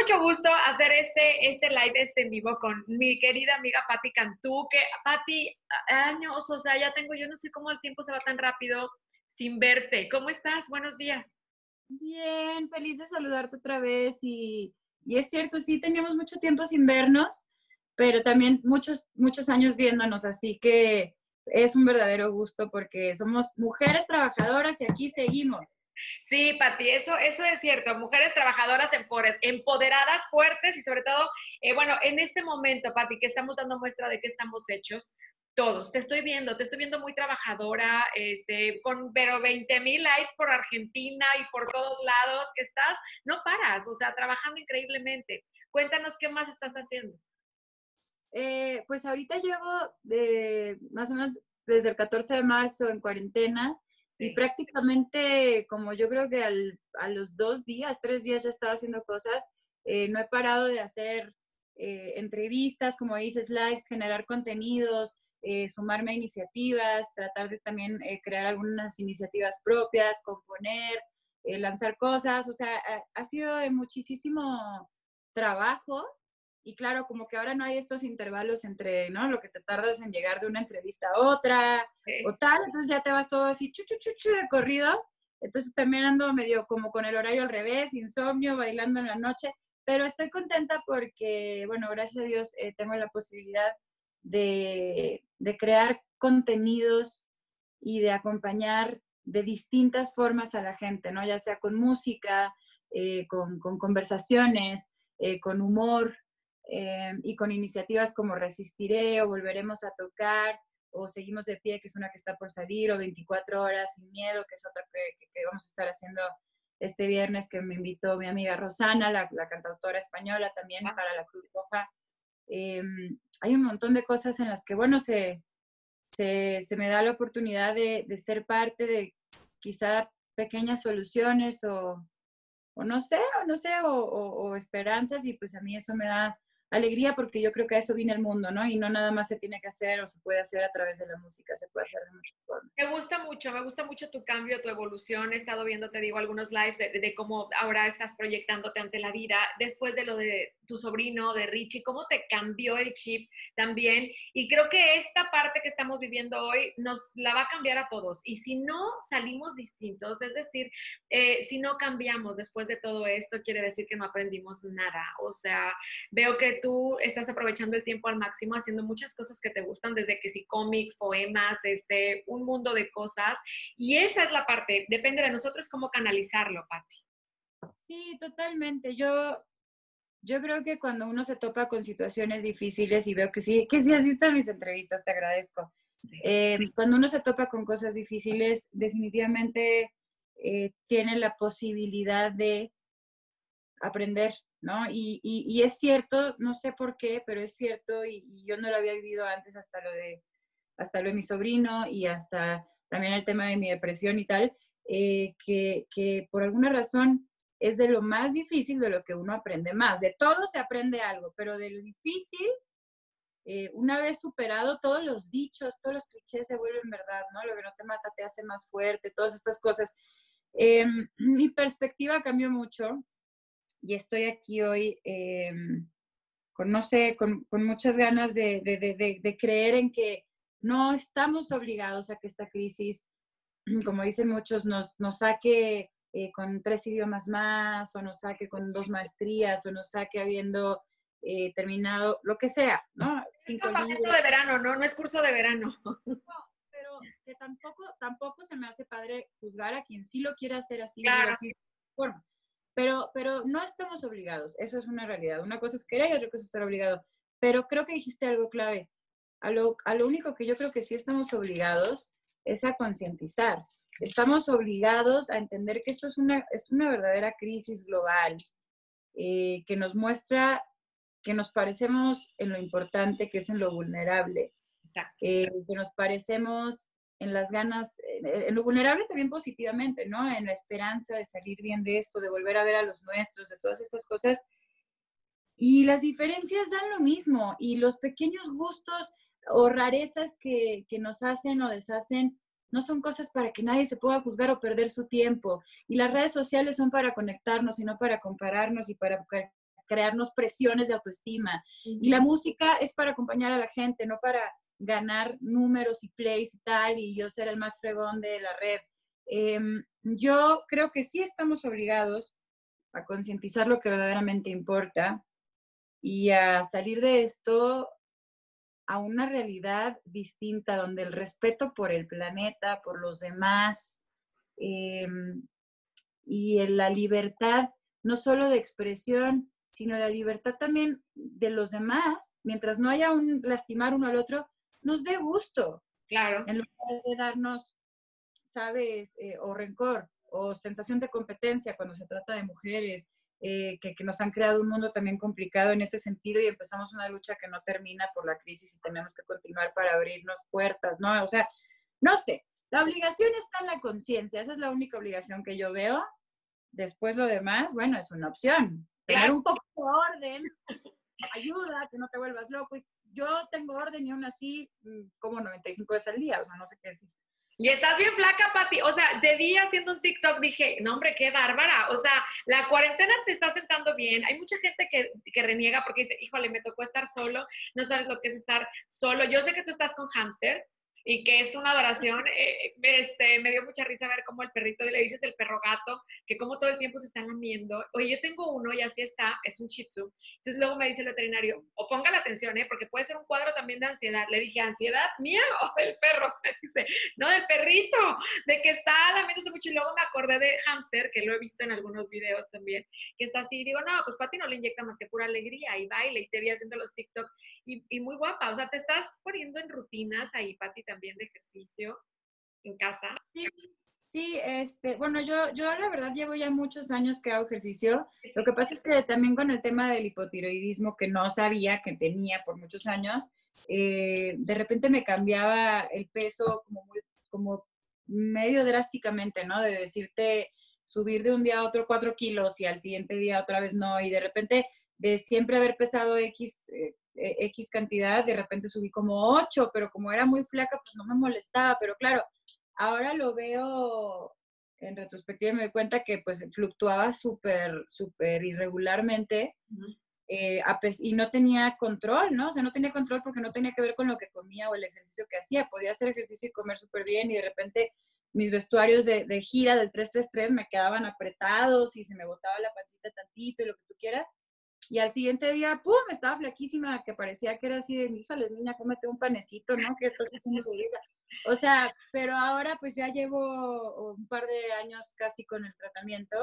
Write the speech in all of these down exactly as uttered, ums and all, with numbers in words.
mucho gusto hacer este, este live, este en vivo con mi querida amiga Patti Cantú, que Patti, años, o sea, ya tengo, yo no sé cómo el tiempo se va tan rápido sin verte. ¿Cómo estás? Buenos días. Bien, feliz de saludarte otra vez y, y es cierto, sí teníamos mucho tiempo sin vernos, pero también muchos, muchos años viéndonos, así que es un verdadero gusto porque somos mujeres trabajadoras y aquí seguimos. Sí, Pati, eso, eso es cierto. Mujeres trabajadoras empoderadas, fuertes y sobre todo, eh, bueno, en este momento, Pati, que estamos dando muestra de que estamos hechos, todos. Te estoy viendo, te estoy viendo muy trabajadora, este, con pero veinte mil likes por Argentina y por todos lados que estás, no paras, o sea, trabajando increíblemente. Cuéntanos qué más estás haciendo. Eh, pues ahorita llevo de, más o menos desde el catorce de marzo en cuarentena. Sí. Y prácticamente, como yo creo que al, a los dos días, tres días ya estaba haciendo cosas, eh, no he parado de hacer eh, entrevistas, como dices, lives, generar contenidos, eh, sumarme a iniciativas, tratar de también eh, crear algunas iniciativas propias, componer, eh, lanzar cosas, o sea, ha, ha sido de muchísimo trabajo. Y claro, como que ahora no hay estos intervalos entre, ¿no? Lo que te tardas en llegar de una entrevista a otra Sí. o tal, entonces ya te vas todo así, chu, chu, chu, chu, de corrido. Entonces también ando medio como con el horario al revés, insomnio, bailando en la noche, pero estoy contenta porque, bueno, gracias a Dios eh, tengo la posibilidad de, de crear contenidos y de acompañar de distintas formas a la gente, ¿no? Ya sea con música, eh, con, con conversaciones, eh, con humor, Eh, y con iniciativas como Resistiré o Volveremos a Tocar o Seguimos de Pie, que es una que está por salir, o veinticuatro horas sin miedo, que es otra que, que, que vamos a estar haciendo este viernes, que me invitó mi amiga Rosana, la, la cantautora española, también para la Cruz Roja. Eh, hay un montón de cosas en las que, bueno, se, se, se me da la oportunidad de, de ser parte de quizá pequeñas soluciones o, o no sé, o no sé, o, o, o esperanzas, y pues a mí eso me da alegría porque yo creo que a eso viene el mundo, ¿no? Y no nada más se tiene que hacer o se puede hacer a través de la música, se puede hacer de muchas formas. Me gusta mucho, me gusta mucho tu cambio, tu evolución. He estado viendo, te digo, algunos lives de, de cómo ahora estás proyectándote ante la vida después de lo de tu sobrino, de Richie, cómo te cambió el chip también. Y creo que esta parte que estamos viviendo hoy nos la va a cambiar a todos. Y si no salimos distintos, es decir, eh, si no cambiamos después de todo esto, quiere decir que no aprendimos nada. O sea, veo que tú estás aprovechando el tiempo al máximo, haciendo muchas cosas que te gustan, desde que si cómics, poemas, este, un mundo de cosas. Y esa es la parte, depende de nosotros cómo canalizarlo, Patti. Sí, totalmente. Yo, yo creo que cuando uno se topa con situaciones difíciles, y veo que sí, que sí asistan mis entrevistas, te agradezco. Sí. Eh, cuando uno se topa con cosas difíciles, definitivamente eh, tiene la posibilidad de aprender, ¿no? Y, y, y es cierto, no sé por qué, pero es cierto, y, y yo no lo había vivido antes hasta lo de, hasta lo de mi sobrino y hasta también el tema de mi depresión y tal, eh, que, que por alguna razón es de lo más difícil de lo que uno aprende más. De todo se aprende algo, pero de lo difícil, eh, una vez superado, todos los dichos, todos los clichés se vuelven verdad, ¿no? Lo que no te mata te hace más fuerte, todas estas cosas. Eh, mi perspectiva cambió mucho y estoy aquí hoy eh, con, no sé, con, con muchas ganas de, de, de, de creer en que no estamos obligados a que esta crisis, como dicen muchos, nos, nos saque eh, con tres idiomas más, o nos saque con dos maestrías, o nos saque habiendo eh, terminado, lo que sea, ¿no? Cinco libros. De verano, ¿no? No es curso de verano. No, pero que tampoco, tampoco se me hace padre juzgar a quien sí lo quiere hacer así, claro. así de forma. Pero, pero no estamos obligados, eso es una realidad. Una cosa es querer y otra cosa es estar obligado. Pero creo que dijiste algo clave. A lo, a lo único que yo creo que sí estamos obligados es a concientizar. Estamos obligados a entender que esto es una, es una verdadera crisis global eh, que nos muestra que nos parecemos en lo importante, que es en lo vulnerable. Exacto. Eh, que nos parecemos en las ganas, en lo vulnerable también positivamente, ¿no? En la esperanza de salir bien de esto, de volver a ver a los nuestros, de todas estas cosas. Y las diferencias dan lo mismo, y los pequeños gustos o rarezas que, que nos hacen o deshacen no son cosas para que nadie se pueda juzgar o perder su tiempo. Y las redes sociales son para conectarnos y no para compararnos y para crearnos presiones de autoestima. Uh-huh. Y la música es para acompañar a la gente, no para ganar números y plays y tal, y yo ser el más fregón de la red. Eh, yo creo que sí estamos obligados a concientizar lo que verdaderamente importa y a salir de esto a una realidad distinta, donde el respeto por el planeta, por los demás, eh, y la libertad, no solo de expresión, sino la libertad también de los demás, mientras no haya un lastimar uno al otro, nos dé gusto. Claro. En lugar de darnos, sabes, eh, o rencor, o sensación de competencia cuando se trata de mujeres, eh, que, que nos han creado un mundo también complicado en ese sentido y empezamos una lucha que no termina por la crisis y tenemos que continuar para abrirnos puertas, ¿no? O sea, no sé, la obligación está en la conciencia, esa es la única obligación que yo veo. Después lo demás, bueno, es una opción. Tener claro. un poco de orden ayuda, que no te vuelvas loco. Y yo tengo orden y aún así como noventa y cinco veces al día, o sea, no sé qué decir. Y estás bien flaca, Pati. O sea, de día haciendo un TikTok dije, no, hombre, qué bárbara. O sea, la cuarentena te está sentando bien. Hay mucha gente que, que reniega porque dice, híjole, me tocó estar solo. No sabes lo que es estar solo. Yo sé que tú estás con hámster y que es una adoración. Eh, este, me dio mucha risa ver cómo el perrito, le dices el perro gato, que como todo el tiempo se están lamiendo. Oye, yo tengo uno y así está, es un shih tzu. Entonces luego me dice el veterinario, o ponga la atención, ¿eh? Porque puede ser un cuadro también de ansiedad. Le dije, ¿ansiedad mía o del perro? Me dice, no, del perrito, de que está lamiéndose mucho. Y luego me acordé de hámster, que lo he visto en algunos videos también, que está así. Y digo, no, pues Pati no le inyecta más que pura alegría y baile y te vi haciendo los TikTok. Y, y muy guapa, o sea, te estás poniendo en rutinas ahí, Pati, también de ejercicio en casa. Sí, sí, este, bueno, yo, yo la verdad llevo ya muchos años que hago ejercicio. Sí. Lo que pasa es que también con el tema del hipotiroidismo, que no sabía que tenía por muchos años, eh, de repente me cambiaba el peso como, muy, como medio drásticamente, ¿no? De decirte subir de un día a otro cuatro kilos y al siguiente día otra vez no, y de repente de siempre haber pesado X, eh, X cantidad, de repente subí como ocho, pero como era muy flaca, pues no me molestaba, pero claro, ahora lo veo en retrospectiva y me doy cuenta que pues fluctuaba súper, súper irregularmente, uh-huh. eh, y no tenía control, ¿no? O sea, no tenía control porque no tenía que ver con lo que comía o el ejercicio que hacía, podía hacer ejercicio y comer súper bien y de repente mis vestuarios de, de gira del tres tres tres me quedaban apretados y se me botaba la pancita tantito y lo que tú quieras. Y al siguiente día, ¡pum!, estaba flaquísima, que parecía que era así de, híjole, niña, cómete un panecito, ¿no? ¿Qué estás haciendo de dieta? O sea, pero ahora pues ya llevo un par de años casi con el tratamiento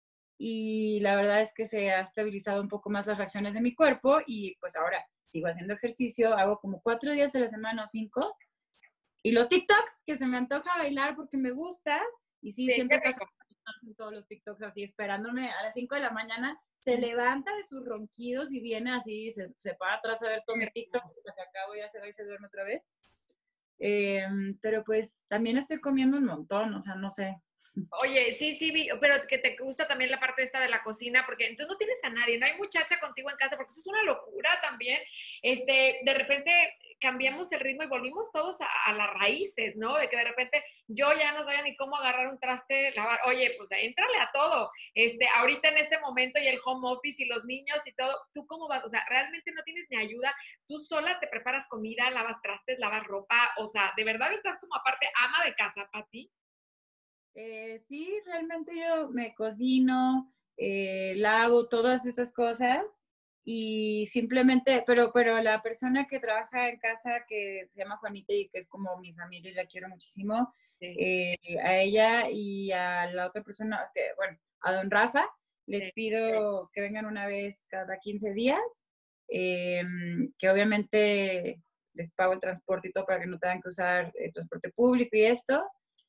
y la verdad es que se ha estabilizado un poco más las reacciones de mi cuerpo y pues ahora sigo haciendo ejercicio, hago como cuatro días a la semana o cinco. Y los TikToks, que se me antoja bailar porque me gusta, y sí, sí siempre está en todos los TikToks así, esperándome a las cinco de la mañana, se levanta de sus ronquidos y viene así, se, se para atrás a ver todo mi TikTok, hasta que acabo ya se va y se duerme otra vez. Eh, pero pues también estoy comiendo un montón, o sea, no sé. Oye, sí, sí, vi, pero que te gusta también la parte esta de la cocina, porque entonces no tienes a nadie, no hay muchacha contigo en casa, porque eso es una locura también. Este, de repente cambiamos el ritmo y volvimos todos a, a las raíces, ¿no? De que de repente yo ya no sabía ni cómo agarrar un traste, lavar. Oye, pues éntrale a todo. Este, ahorita en este momento y el home office y los niños y todo, ¿tú cómo vas? O sea, realmente no tienes ni ayuda. Tú sola te preparas comida, lavas trastes, lavas ropa. O sea, ¿de verdad estás como aparte ama de casa, Pati? Eh, sí, realmente yo me cocino, eh, lavo todas esas cosas y simplemente, pero, pero la persona que trabaja en casa, que se llama Juanita y que es como mi familia y la quiero muchísimo, sí. eh, a ella y a la otra persona, que, bueno, a don Rafa, les sí. pido que vengan una vez cada quince días, eh, que obviamente les pago el transporte y todo para que no tengan que usar el transporte público y esto.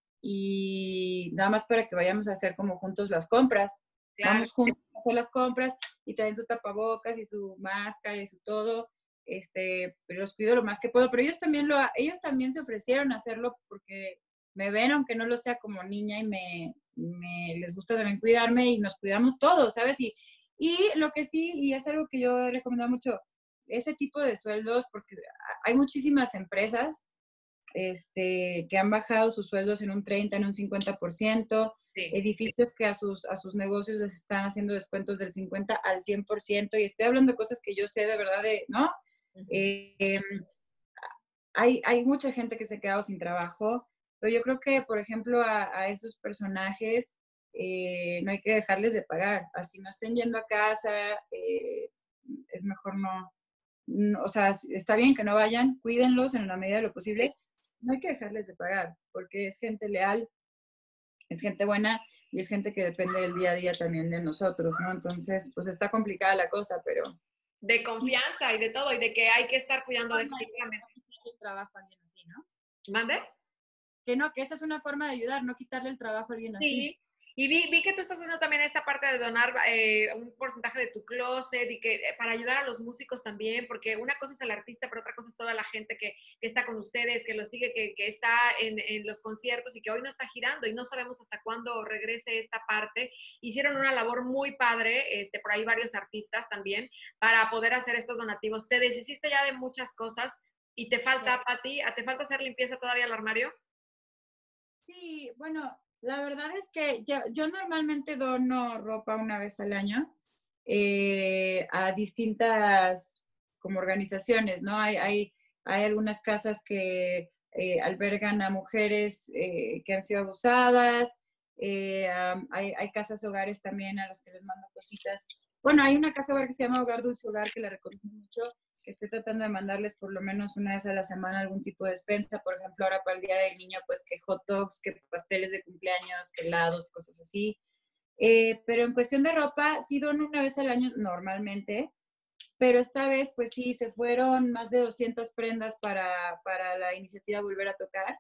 Y nada más para que vayamos a hacer como juntos las compras. Claro. Vamos juntos a hacer las compras y traen su tapabocas y su máscara y su todo. Este, pero los cuido lo más que puedo. Pero ellos también, lo, ellos también se ofrecieron a hacerlo porque me ven, aunque no lo sea como niña, y me, me les gusta también cuidarme y nos cuidamos todos, ¿sabes? Y, y lo que sí, y es algo que yo he recomendado mucho, ese tipo de sueldos, porque hay muchísimas empresas este, que han bajado sus sueldos en un treinta, en un cincuenta por ciento, Sí. edificios que a sus, a sus negocios les están haciendo descuentos del cincuenta al cien por ciento, y estoy hablando de cosas que yo sé de verdad, de, ¿no? Uh-huh. Eh, hay, hay mucha gente que se ha quedado sin trabajo, pero yo creo que, por ejemplo, a, a esos personajes eh, no hay que dejarles de pagar. Así no estén yendo a casa, eh, es mejor no, no, o sea, está bien que no vayan, cuídenlos en la medida de lo posible. No hay que dejarles de pagar, porque es gente leal, es gente buena y es gente que depende del día a día también de nosotros, ¿no? Entonces, pues está complicada la cosa, pero... De confianza y de todo, y de que hay que estar cuidando No, definitivamente. no quitarle el trabajo a alguien así, ¿no? ¿Mande? Que no, que esa es una forma de ayudar, no quitarle el trabajo a alguien así. Sí, y vi, vi que tú estás haciendo también esta parte de donar eh, un porcentaje de tu closet y que eh, para ayudar a los músicos también, porque una cosa es el artista, pero otra cosa es toda la gente que, que está con ustedes, que lo sigue, que, que está en, en los conciertos y que hoy no está girando y no sabemos hasta cuándo regrese esta parte. Hicieron una labor muy padre, este, por ahí varios artistas también, para poder hacer estos donativos. Te deshiciste ya de muchas cosas y te falta, Sí. Pati, ¿te falta hacer limpieza todavía al armario? Sí, bueno, la verdad es que yo, yo normalmente dono ropa una vez al año eh, a distintas como organizaciones, ¿no? Hay, hay, hay algunas casas que eh, albergan a mujeres eh, que han sido abusadas, eh, um, hay, hay casas hogares también a las que les mando cositas. Bueno, hay una casa hogar que se llama Hogar Dulce Hogar, que la recomiendo mucho, que estoy tratando de mandarles por lo menos una vez a la semana algún tipo de despensa. Por ejemplo, ahora para el Día del Niño, pues que hot dogs, que pasteles de cumpleaños, que helados, cosas así. Eh, pero en cuestión de ropa, sí dono una vez al año normalmente, pero esta vez, pues sí, se fueron más de doscientas prendas para, para la iniciativa Volver a Tocar.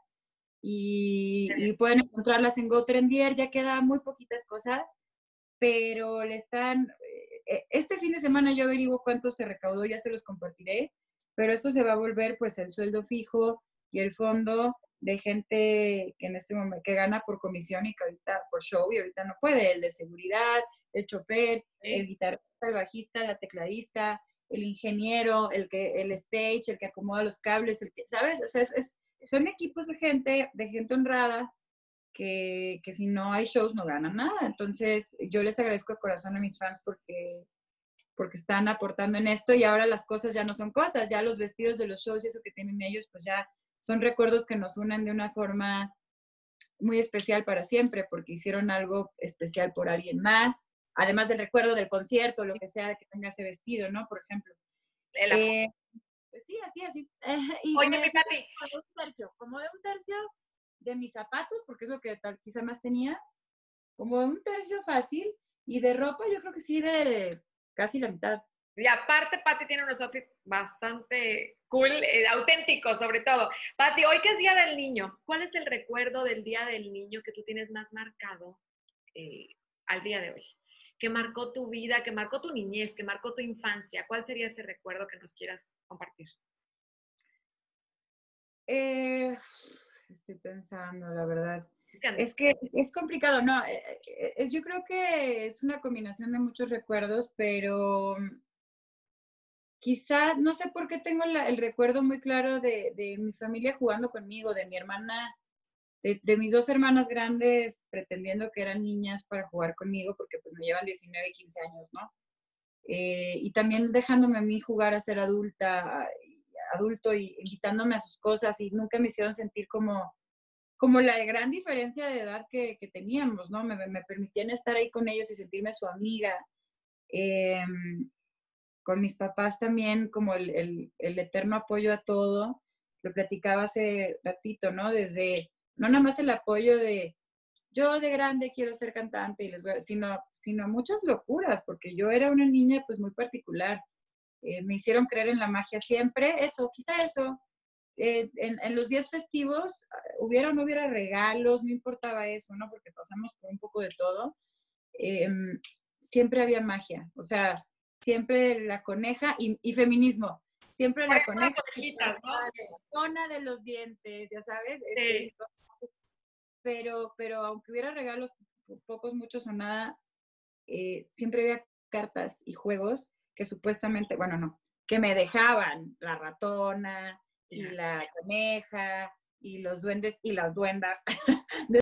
Y, y pueden encontrarlas en Go Trendier, ya quedan muy poquitas cosas, pero le están, eh, este fin de semana yo averiguo cuánto se recaudó, ya se los compartiré, pero esto se va a volver pues el sueldo fijo y el fondo de gente que en este momento, que gana por comisión y que ahorita, por show, y ahorita no puede, el de seguridad, el chofer, ¿Sí? el guitarrista, el bajista, la tecladista, el ingeniero, el que, el stage, el que acomoda los cables, el que, ¿sabes? O sea, es, es, son equipos de gente, de gente honrada, que, que si no hay shows no ganan nada. Entonces, yo les agradezco de corazón a mis fans porque, porque están aportando en esto, y ahora las cosas ya no son cosas, ya los vestidos de los shows y eso que tienen ellos, pues ya son recuerdos que nos unen de una forma muy especial para siempre, porque hicieron algo especial por alguien más, además del recuerdo del concierto, lo que sea que tenga ese vestido, ¿no? Por ejemplo. El Eh, pues sí, así, así. y, y Oye, me mi deshice Pati, como de un tercio, como de un tercio de mis zapatos, porque es lo que tal, quizá más tenía, como un tercio fácil, y de ropa yo creo que sí de casi la mitad. y aparte, Pati tiene unos outfits bastante cool, eh, auténticos sobre todo. Pati, hoy que es Día del Niño, ¿cuál es el recuerdo del Día del Niño que tú tienes más marcado eh, al día de hoy? Que marcó tu vida, que marcó tu niñez, que marcó tu infancia. ¿Cuál sería ese recuerdo que nos quieras compartir? Eh, estoy pensando, la verdad. Es que, Es que es, es complicado, ¿no? Eh, eh, es, yo creo que es una combinación de muchos recuerdos, pero quizá, no sé por qué tengo la, el recuerdo muy claro de, de mi familia jugando conmigo, de mi hermana, de, de, mis dos hermanas grandes pretendiendo que eran niñas para jugar conmigo, porque pues me llevan diecinueve y quince años, ¿no? Eh, y también dejándome a mí jugar a ser adulta, adulto, y invitándome a sus cosas, y nunca me hicieron sentir como, como la gran diferencia de edad que, que teníamos, ¿no? Me, me, permitían estar ahí con ellos y sentirme su amiga. Eh, con mis papás también, como el, el, el eterno apoyo a todo. Lo platicaba hace ratito, ¿no? Desde, no nada más el apoyo de, yo de grande quiero ser cantante, y les voy a, sino, sino muchas locuras, porque yo era una niña pues muy particular. Eh, me hicieron creer en la magia siempre, eso, quizá eso. Eh, en, en, los días festivos, hubiera o no hubiera regalos, no importaba eso, ¿no? Porque pasamos por un poco de todo. Eh, siempre había magia, o sea, siempre la coneja y, y feminismo. Siempre por la eso las coneja, conejitas, ¿no? la zona de los dientes, ya sabes. Sí. Este, pero, pero aunque hubiera regalos, pocos, muchos o nada, eh, siempre había cartas y juegos que supuestamente, bueno, no, que me dejaban la ratona y la coneja y los duendes y las duendas